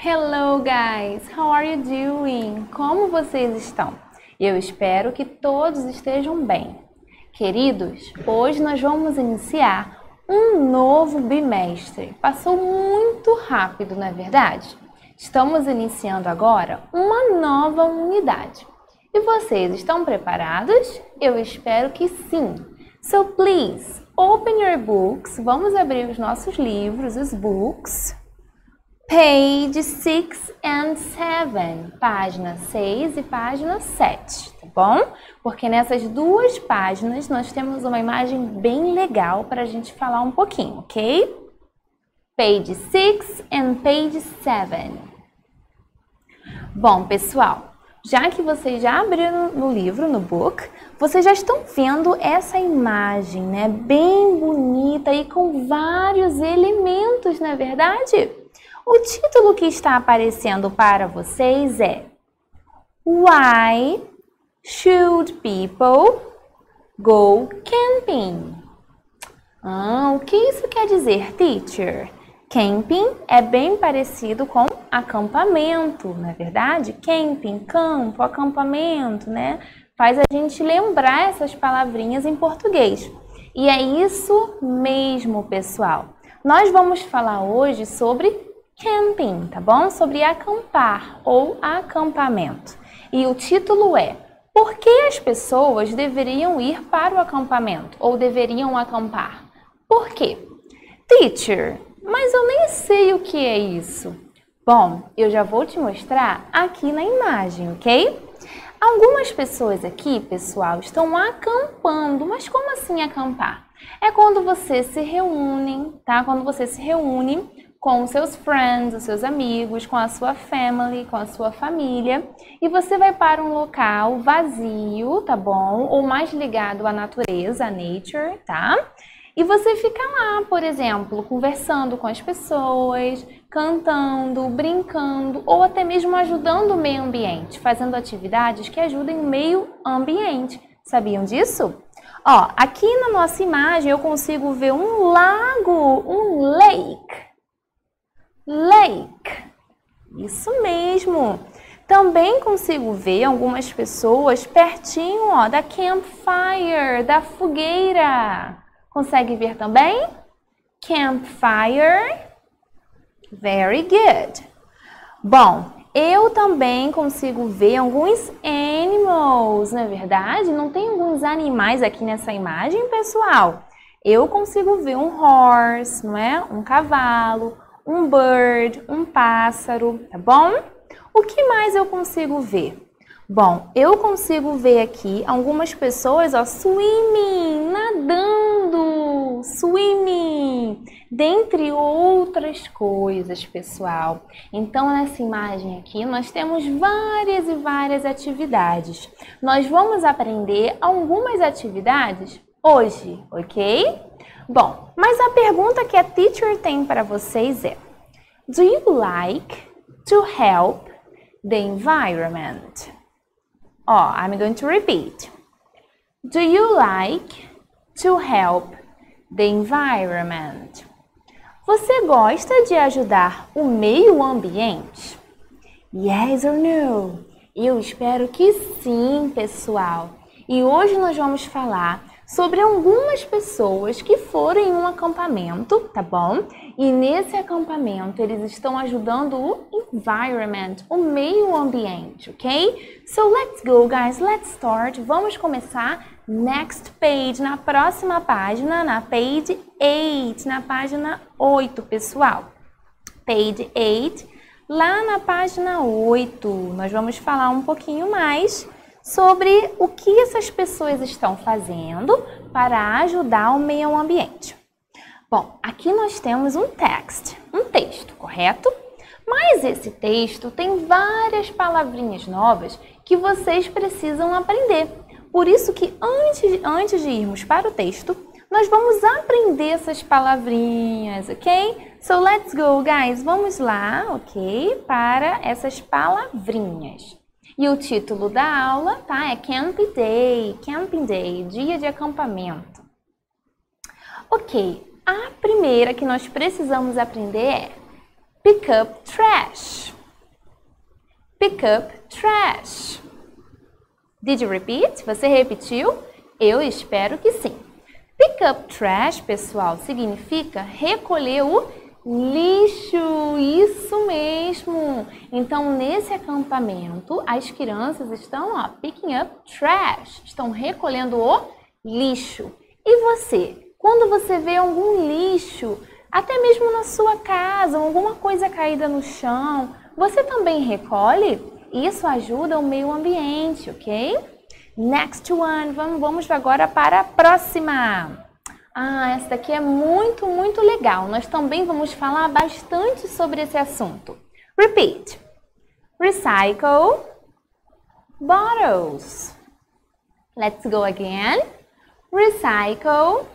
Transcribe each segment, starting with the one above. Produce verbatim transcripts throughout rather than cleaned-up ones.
Hello guys, how are you doing? Como vocês estão? Eu espero que todos estejam bem. Queridos, hoje nós vamos iniciar um novo bimestre. Passou muito rápido, não é verdade? Estamos iniciando agora uma nova unidade. E vocês estão preparados? Eu espero que sim. So please, open your books. Vamos abrir os nossos livros, os books. Page six and seven, página seis e página sete, tá bom? Porque nessas duas páginas nós temos uma imagem bem legal para a gente falar um pouquinho, ok? Page six and page seven. Bom, pessoal, já que vocês já abriram no livro, no book, vocês já estão vendo essa imagem, né? Bem bonita e com vários elementos, não é verdade? O título que está aparecendo para vocês é Why should people go camping? Ah, o que isso quer dizer, teacher? Camping é bem parecido com acampamento, não é verdade? Camping, campo, acampamento, né? Faz a gente lembrar essas palavrinhas em português. E é isso mesmo, pessoal. Nós vamos falar hoje sobre camping, tá bom? Sobre acampar ou acampamento. E o título é Por que as pessoas deveriam ir para o acampamento ou deveriam acampar? Por quê? Teacher, mas eu nem sei o que é isso. Bom, eu já vou te mostrar aqui na imagem, ok? Algumas pessoas aqui, pessoal, estão acampando. Mas como assim acampar? É quando você se reúne, tá? Quando você se reúne com os seus friends, os seus amigos, com a sua family, com a sua família, e você vai para um local vazio, tá bom? Ou mais ligado à natureza, à nature, tá? E você fica lá, por exemplo, conversando com as pessoas, cantando, brincando, ou até mesmo ajudando o meio ambiente, fazendo atividades que ajudem o meio ambiente. Sabiam disso? Ó, aqui na nossa imagem eu consigo ver um lago, um lake. Lake, isso mesmo. Também consigo ver algumas pessoas pertinho, ó, da campfire, da fogueira. Consegue ver também? Campfire. Very good. Bom, eu também consigo ver alguns animals, não é verdade? Não tem alguns animais aqui nessa imagem, pessoal? Eu consigo ver um horse, não é? Um cavalo. Um bird, um pássaro, tá bom? O que mais eu consigo ver? Bom, eu consigo ver aqui algumas pessoas, ó, swimming, nadando, swimming, dentre outras coisas, pessoal. Então, nessa imagem aqui, nós temos várias e várias atividades. Nós vamos aprender algumas atividades hoje, ok? Bom, mas a pergunta que a teacher tem para vocês é: Do you like to help the environment? Oh, I'm going to repeat. Do you like to help the environment? Você gosta de ajudar o meio ambiente? Yes or no? Eu espero que sim, pessoal. E hoje nós vamos falar sobre algumas pessoas que foram em um acampamento, tá bom? E nesse acampamento eles estão ajudando o environment, o meio ambiente, ok? So let's go, guys, let's start. Vamos começar next page, na próxima página, na page eight, na página oito, pessoal. Page eight, lá na página oito, nós vamos falar um pouquinho mais sobre o que essas pessoas estão fazendo para ajudar o meio ambiente. Bom, aqui nós temos um text, um texto, correto? Mas esse texto tem várias palavrinhas novas que vocês precisam aprender. Por isso que antes, antes de irmos para o texto, nós vamos aprender essas palavrinhas, ok? So let's go, guys. Vamos lá, ok? Para essas palavrinhas. E o título da aula, tá? É Camp Day, Camping Day, dia de acampamento. Ok, a primeira que nós precisamos aprender é Pick up trash. Pick up trash. Did you repeat? Você repetiu? Eu espero que sim. Pick up trash, pessoal, significa recolher o lixo. Isso mesmo. Então, nesse acampamento, as crianças estão, ó, picking up trash. Estão recolhendo o lixo. E você? Quando você vê algum lixo, até mesmo na sua casa, alguma coisa caída no chão, você também recolhe? Isso ajuda o meio ambiente, ok? Next one, vamos, vamos agora para a próxima. Ah, essa daqui é muito, muito legal. Nós também vamos falar bastante sobre esse assunto. Repeat. Recycle bottles. Let's go again. Recycle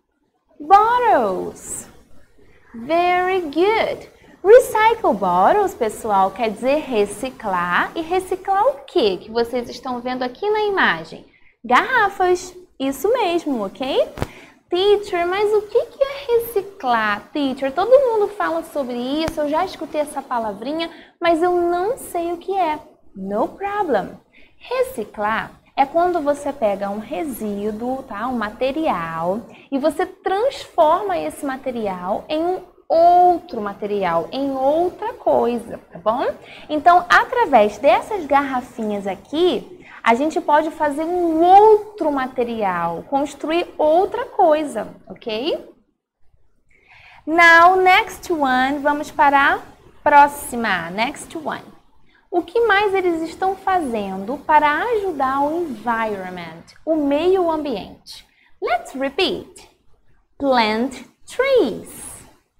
bottles. Very good. Recycle bottles, pessoal, quer dizer reciclar. E reciclar o quê? Que vocês estão vendo aqui na imagem? Garrafas. Isso mesmo, ok? Teacher, mas o que é reciclar? Teacher, todo mundo fala sobre isso, eu já escutei essa palavrinha, mas eu não sei o que é. No problem. Reciclar é quando você pega um resíduo, tá? Um material, e você transforma esse material em um outro material, em outra coisa, tá bom? Então, através dessas garrafinhas aqui, a gente pode fazer um outro material, construir outra coisa, ok? Now, next one, vamos para a próxima, next one. O que mais eles estão fazendo para ajudar o environment, o meio ambiente? Let's repeat. Plant trees.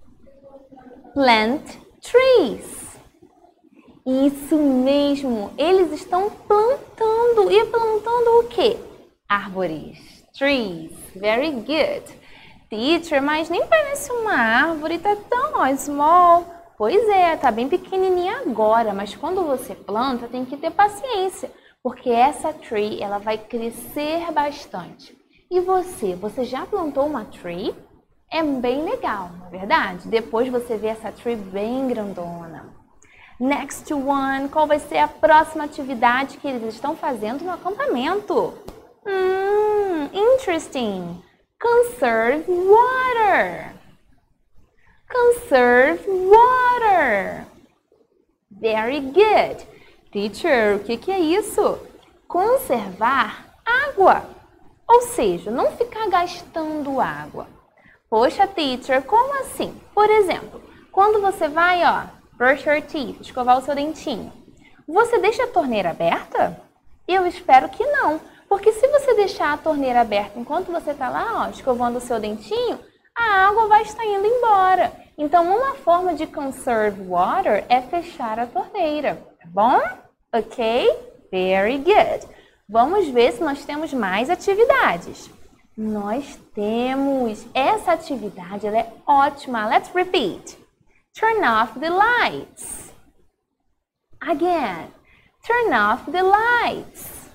Plant trees. Isso mesmo, eles estão plantando. E plantando o quê? Árvores. Trees. Very good. Teacher, mas nem parece uma árvore, tá tão ó, small. Pois é, tá bem pequenininha agora, mas quando você planta tem que ter paciência, porque essa tree ela vai crescer bastante. E você, você já plantou uma tree? É bem legal, não é verdade? Depois você vê essa tree bem grandona. Next one, qual vai ser a próxima atividade que eles estão fazendo no acampamento? Hum, interesting. Conserve water. Conserve water. Very good. Teacher, o que, que é isso? Conservar água. Ou seja, não ficar gastando água. Poxa, teacher, como assim? Por exemplo, quando você vai, ó, brush your teeth, escovar o seu dentinho, você deixa a torneira aberta? Eu espero que não, porque se você deixar a torneira aberta enquanto você está lá, ó, escovando o seu dentinho, a água vai estar indo embora. Então, uma forma de conserve water é fechar a torneira, tá bom? Ok? Very good. Vamos ver se nós temos mais atividades. Nós temos. Essa atividade ela é ótima. Let's repeat. Turn off the lights. Again. Turn off the lights.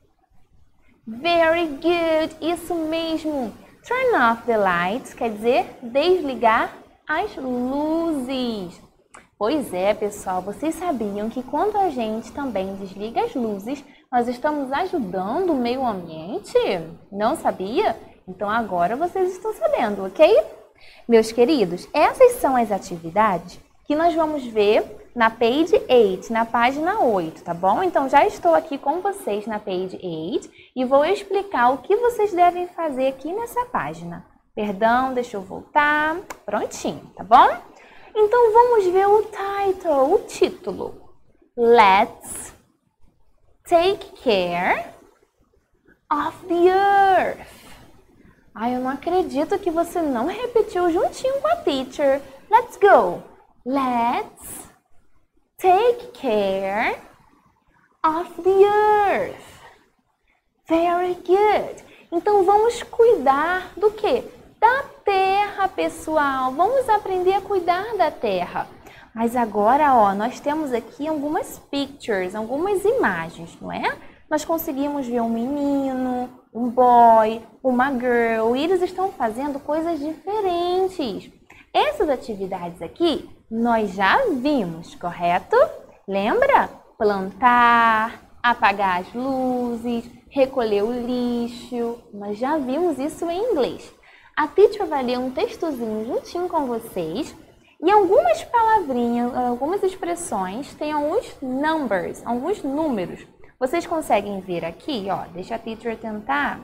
Very good. Isso mesmo. Turn off the lights quer dizer desligar as luzes. Pois é, pessoal, vocês sabiam que quando a gente também desliga as luzes, nós estamos ajudando o meio ambiente? Não sabia? Então agora vocês estão sabendo, ok? Meus queridos, essas são as atividades que nós vamos ver na page oito, na página oito, tá bom? Então já estou aqui com vocês na page oito e vou explicar o que vocês devem fazer aqui nessa página. Perdão, deixa eu voltar. Prontinho, tá bom? Então vamos ver o title, o título. Let's take care of the earth. Ai, eu não acredito que você não repetiu juntinho com a teacher. Let's go. Let's take care of the earth. Very good. Então vamos cuidar do quê? Da terra, pessoal. Vamos aprender a cuidar da terra. Mas agora, ó, nós temos aqui algumas pictures, algumas imagens, não é? Nós conseguimos ver um menino, um boy, uma girl, e eles estão fazendo coisas diferentes. Essas atividades aqui Nós já vimos, correto? Lembra? Plantar, apagar as luzes, recolher o lixo. Nós já vimos isso em inglês. A teacher vai ler um textozinho juntinho com vocês e algumas palavrinhas, algumas expressões têm alguns numbers, alguns números. Vocês conseguem ver aqui, ó, deixa a teacher tentar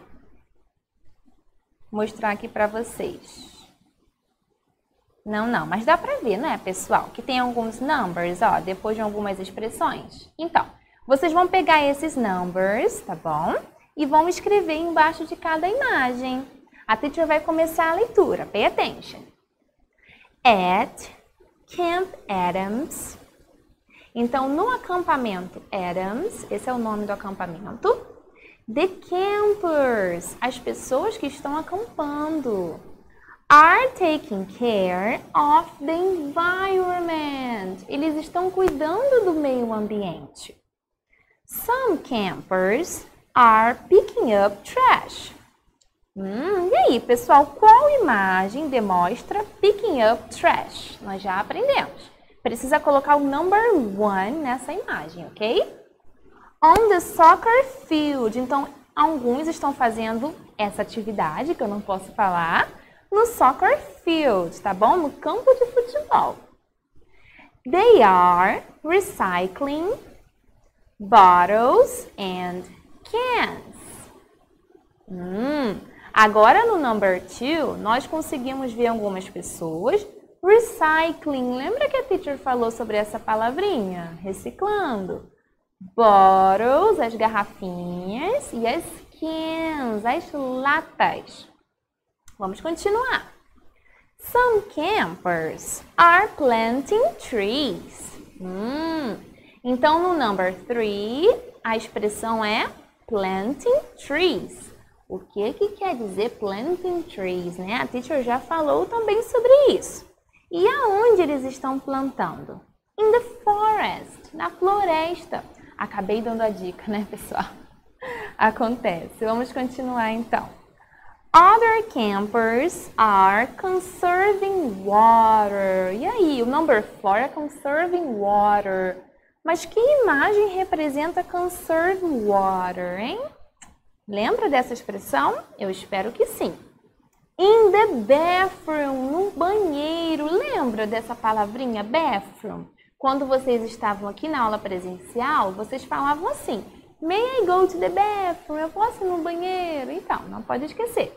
mostrar aqui para vocês. Não, não, mas dá para ver, né, pessoal? Que tem alguns numbers, ó, depois de algumas expressões. Então, vocês vão pegar esses numbers, tá bom? E vão escrever embaixo de cada imagem. A teacher vai começar a leitura. Pay attention. At Camp Adams. Então, no acampamento Adams, esse é o nome do acampamento. The campers, as pessoas que estão acampando, are taking care of the environment. Eles estão cuidando do meio ambiente. Some campers are picking up trash. Hum, e aí, pessoal, qual imagem demonstra picking up trash? Nós já aprendemos. Precisa colocar o number one nessa imagem, ok? On the soccer field. Então, alguns estão fazendo essa atividade, que eu não posso falar, no soccer field, tá bom? No campo de futebol. They are recycling bottles and cans. Hum, agora no number two, nós conseguimos ver algumas pessoas recycling. Lembra que a teacher falou sobre essa palavrinha? Reciclando. Bottles, as garrafinhas, e as cans, as latas. Vamos continuar. Some campers are planting trees. Hum, então, no number three, a expressão é planting trees. O que que quer dizer planting trees, né? A teacher já falou também sobre isso. E aonde eles estão plantando? In the forest, na floresta. Acabei dando a dica, né, pessoal? Acontece. Vamos continuar, então. Other campers are conserving water. E aí, o number four é conserving water. Mas que imagem representa conserve water, hein? Lembra dessa expressão? Eu espero que sim. In the bathroom, no banheiro. Lembra dessa palavrinha bathroom? Quando vocês estavam aqui na aula presencial, vocês falavam assim: May I go to the bathroom? Eu posso ir no banheiro? Então, não pode esquecer.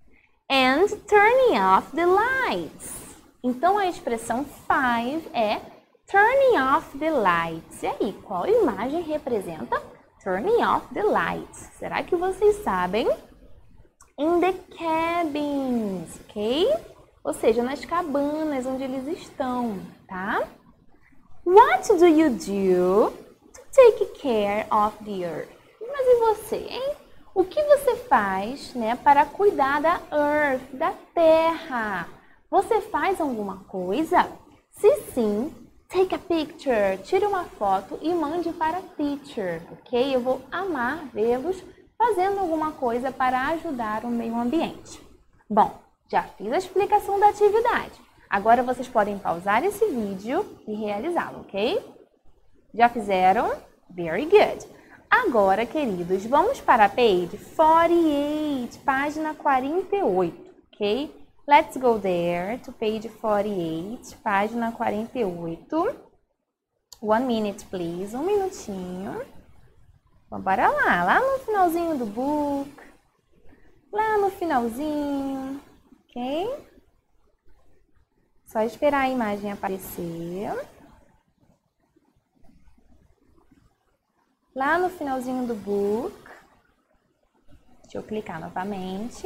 And turning off the lights. Então, a expressão five é turning off the lights. E aí, qual imagem representa turning off the lights? Será que vocês sabem? In the cabins, ok? Ou seja, nas cabanas onde eles estão, tá? What do you do to take care of the earth? Mas e você, hein? O que você faz, né, para cuidar da earth, da terra? Você faz alguma coisa? Se sim, take a picture, tire uma foto e mande para a teacher, ok? Eu vou amar vê-los fazendo alguma coisa para ajudar o meio ambiente. Bom, já fiz a explicação da atividade. Agora vocês podem pausar esse vídeo e realizá-lo, ok? Já fizeram? Very good. Agora, queridos, vamos para a page quarenta e oito, página quarenta e oito, ok? Let's go there to page quarenta e oito, página quarenta e oito. One minute, please. Um minutinho. Vamos para lá, lá no finalzinho do book. Lá no finalzinho, ok? Só esperar a imagem aparecer. Lá no finalzinho do book. Deixa eu clicar novamente.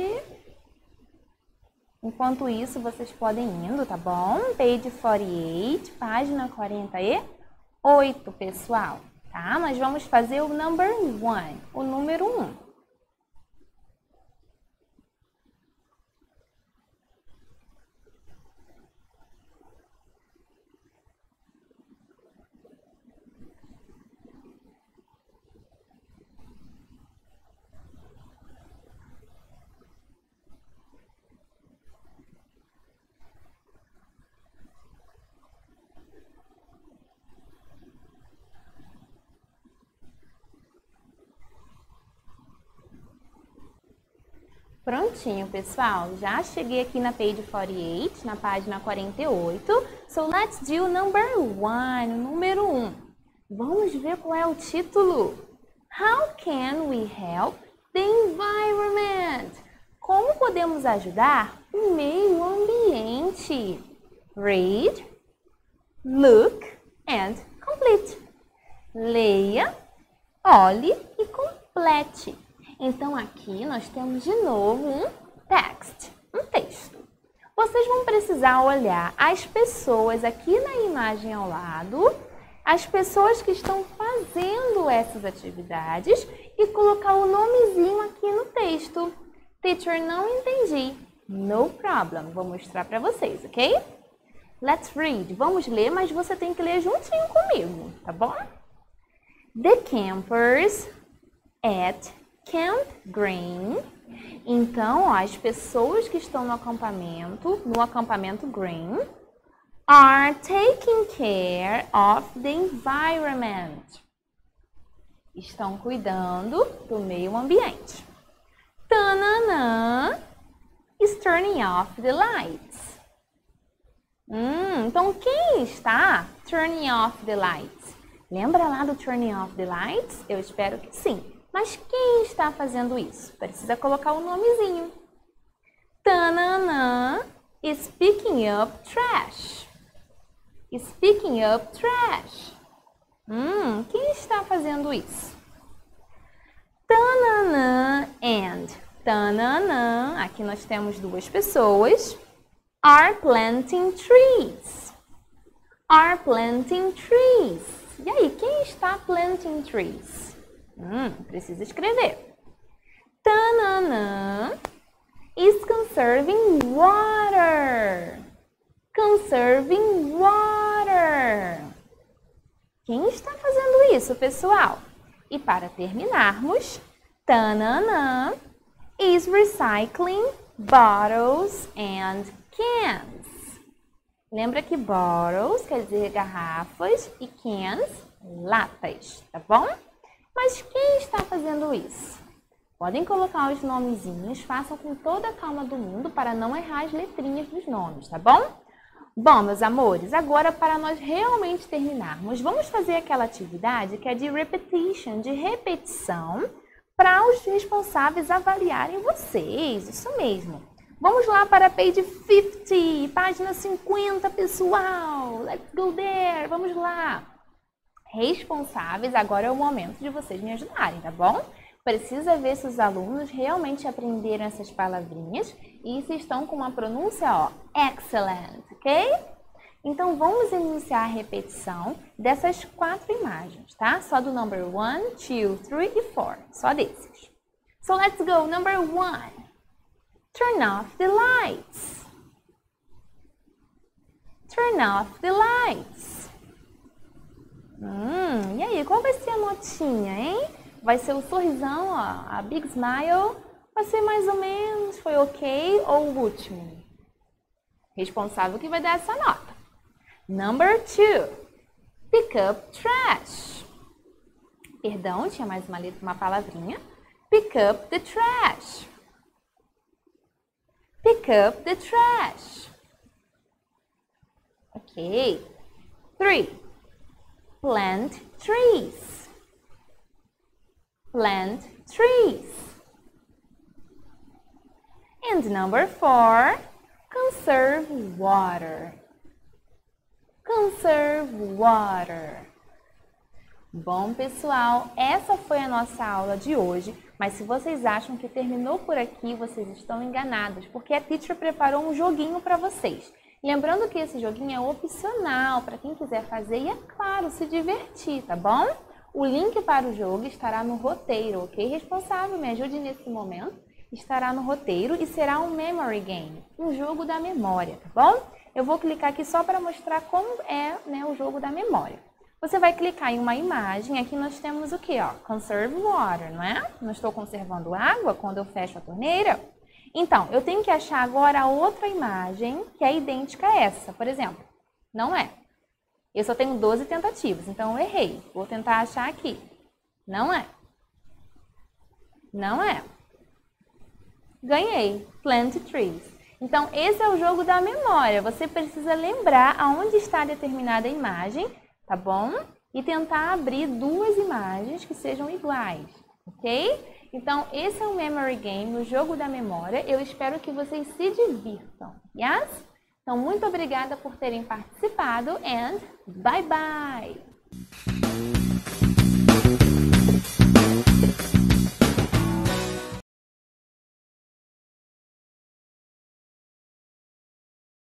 Enquanto isso, vocês podem ir indo, tá bom? Page quarenta e oito, página quarenta e oito, pessoal. Tá? Nós vamos fazer o number one, o número um. Prontinho, pessoal. Já cheguei aqui na page quarenta e oito, na página quarenta e oito. So, let's do number one, número um. Vamos ver qual é o título. How can we help the environment? Como podemos ajudar o meio ambiente? Read, look and complete. Leia, olhe e complete. Então, aqui nós temos de novo um text, um texto. Vocês vão precisar olhar as pessoas aqui na imagem ao lado, as pessoas que estão fazendo essas atividades e colocar o nomezinho aqui no texto. Teacher, não entendi. No problem. Vou mostrar para vocês, ok? Let's read. Vamos ler, mas você tem que ler juntinho comigo, tá bom? The campers at Camp Green. Então, ó, as pessoas que estão no acampamento, no acampamento Green, are taking care of the environment. Estão cuidando do meio ambiente. Tananã is turning off the lights. Hum, então, quem está turning off the lights? Lembra lá do turning off the lights? Eu espero que sim. Mas quem está fazendo isso? Precisa colocar o nomezinho. Tananã is picking up trash. Is picking up trash. Hum, quem está fazendo isso? Tananã and tananã, aqui nós temos duas pessoas, are planting trees. Are planting trees. E aí, quem está planting trees? Hum, precisa escrever. Tananã is conserving water. Conserving water. Quem está fazendo isso, pessoal? E para terminarmos, tananã is recycling bottles and cans. Lembra que bottles quer dizer garrafas e cans, latas, tá bom? Mas quem está fazendo isso? Podem colocar os nomezinhos, façam com toda a calma do mundo para não errar as letrinhas dos nomes, tá bom? Bom, meus amores, agora para nós realmente terminarmos, vamos fazer aquela atividade que é de repetition, de repetição, para os responsáveis avaliarem vocês, isso mesmo. Vamos lá para a page cinquenta, página cinquenta, pessoal. Let's go there, vamos lá. Responsáveis, agora é o momento de vocês me ajudarem, tá bom? Precisa ver se os alunos realmente aprenderam essas palavrinhas e se estão com uma pronúncia, ó, excellent, ok? Então, vamos iniciar a repetição dessas quatro imagens, tá? Só do number one, two, three e four, só desses. So, let's go. Number one. Turn off the lights. Turn off the lights. Hum, e aí, qual vai ser a notinha, hein? Vai ser o sorrisão, ó, a big smile, vai ser mais ou menos, foi ok, ou o último? Responsável que vai dar essa nota. Number two, pick up trash. Perdão, tinha mais uma letra, uma palavrinha. Pick up the trash. Pick up the trash. Ok. Three, plant trees. Plant trees. And number four, conserve water. Conserve water. Bom, pessoal, essa foi a nossa aula de hoje, mas se vocês acham que terminou por aqui, vocês estão enganados, porque a teacher preparou um joguinho para vocês. Lembrando que esse joguinho é opcional para quem quiser fazer e, é claro, se divertir, tá bom? O link para o jogo estará no roteiro, ok? Responsável, me ajude nesse momento. Estará no roteiro e será um memory game, um jogo da memória, tá bom? Eu vou clicar aqui só para mostrar como é, né, o jogo da memória. Você vai clicar em uma imagem, aqui nós temos o que, ó? Conserve water, não é? Não estou conservando água quando eu fecho a torneira? Então, eu tenho que achar agora a outra imagem que é idêntica a essa, por exemplo. Não é. Eu só tenho doze tentativas, então eu errei. Vou tentar achar aqui. Não é. Não é. Ganhei. Plant trees. Então, esse é o jogo da memória. Você precisa lembrar aonde está determinada imagem, tá bom? E tentar abrir duas imagens que sejam iguais, ok? Então, esse é o Memory Game, o jogo da memória. Eu espero que vocês se divirtam, yes? Então, muito obrigada por terem participado and bye bye!